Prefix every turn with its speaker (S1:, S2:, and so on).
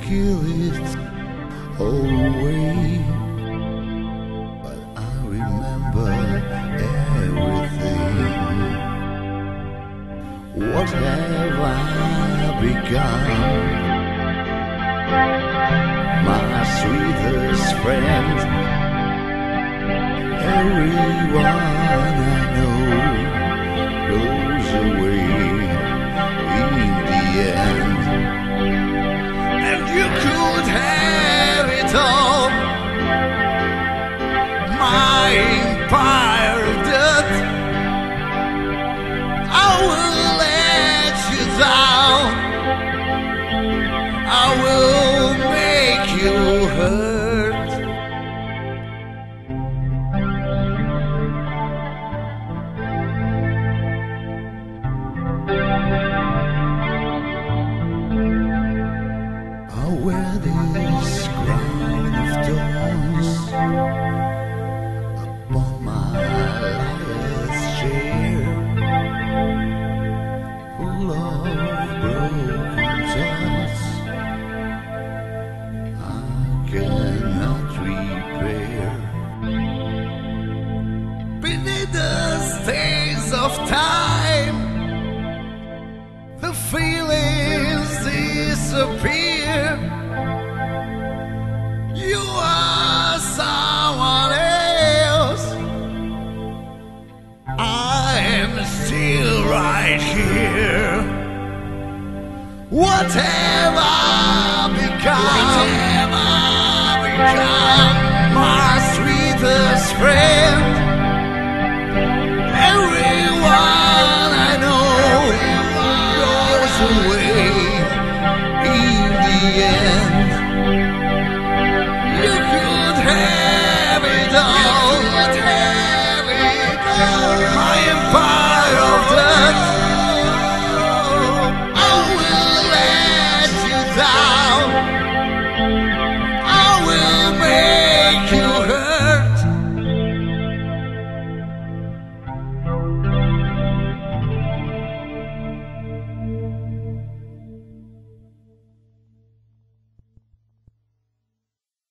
S1: kill it away, but I remember everything. What have I become? My sweetest friend. Everyone I know goes away in the end, and you could have it all. My empire of death, I will let you down. I will make you hurt. I wear this crown of thorns upon my liar's chair, full of broken thoughts I cannot repair. Beneath the stains of time, the feelings disappear. You are someone else. I am still right here. What have I become? What have I become? My sweetest friend.